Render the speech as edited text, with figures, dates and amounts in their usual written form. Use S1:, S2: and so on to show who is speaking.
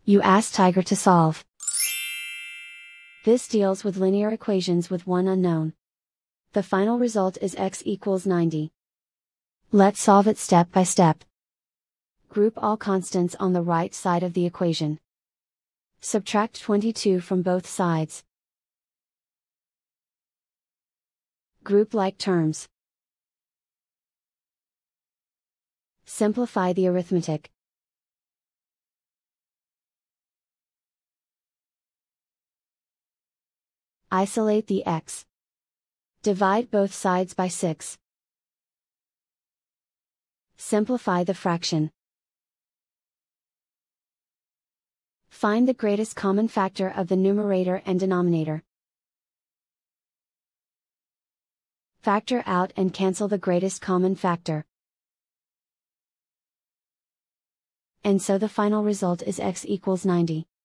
S1: You ask Tiger to solve. This deals with linear equations with one unknown. The final result is x equals 90. Let's solve it step by step. Group all constants on the right side of the equation. Subtract 22 from both sides. Group like terms. Simplify the arithmetic. Isolate the x. Divide both sides by 6. Simplify the fraction. Find the greatest common factor of the numerator and denominator. Factor out and cancel the greatest common factor. And so the final result is x equals 90.